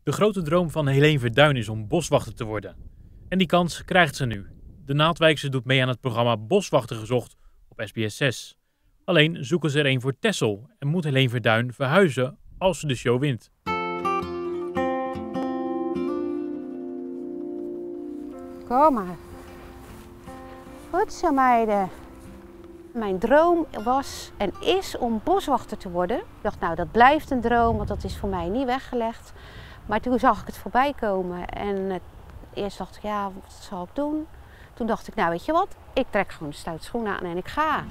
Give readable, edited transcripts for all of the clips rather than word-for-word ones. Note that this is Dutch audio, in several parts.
De grote droom van Helene Verduin is om boswachter te worden. En die kans krijgt ze nu. De Naaldwijkse doet mee aan het programma Boswachter Gezocht op SBS 6. Alleen zoeken ze er een voor Texel en moet Helene Verduin verhuizen als ze de show wint. Kom maar. Goed zo, meiden. Mijn droom was en is om boswachter te worden. Ik dacht, nou, dat blijft een droom, want dat is voor mij niet weggelegd. Maar toen zag ik het voorbij komen en eerst dacht ik, ja, wat zal ik doen? Toen dacht ik, nou, weet je wat? Ik trek gewoon de stoute schoenen aan en ik ga.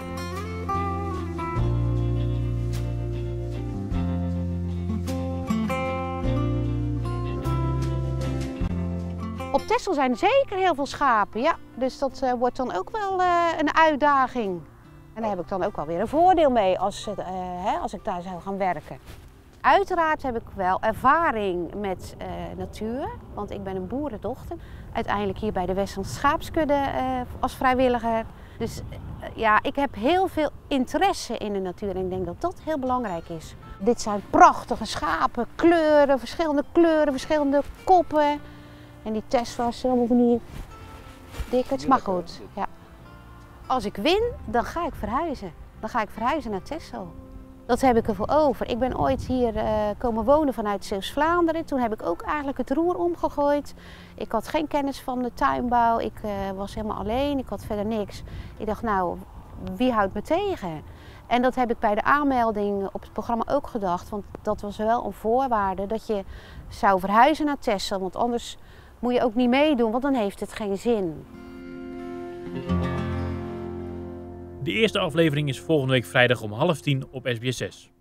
Op Texel zijn zeker heel veel schapen, ja. Dus dat wordt dan ook wel een uitdaging. En daar heb ik dan ook wel weer een voordeel mee als ik daar zou gaan werken. Uiteraard heb ik wel ervaring met natuur, want ik ben een boerendochter. Uiteindelijk hier bij de Westlandse Schaapskudde als vrijwilliger. Dus ja, ik heb heel veel interesse in de natuur en ik denk dat dat heel belangrijk is. Dit zijn prachtige schapen, kleuren, verschillende koppen. En die Tesla's allemaal van die dikkers, maar goed. Ja. Als ik win, dan ga ik verhuizen. Dan ga ik verhuizen naar Texel. Dat heb ik ervoor over. Ik ben ooit hier komen wonen vanuit Zeeuws-Vlaanderen. Toen heb ik ook eigenlijk het roer omgegooid. Ik had geen kennis van de tuinbouw. Ik was helemaal alleen. Ik had verder niks. Ik dacht, nou, wie houdt me tegen? En dat heb ik bij de aanmelding op het programma ook gedacht. Want dat was wel een voorwaarde dat je zou verhuizen naar Texel. Want anders moet je ook niet meedoen, want dan heeft het geen zin. De eerste aflevering is volgende week vrijdag om 9:30 op SBS 6.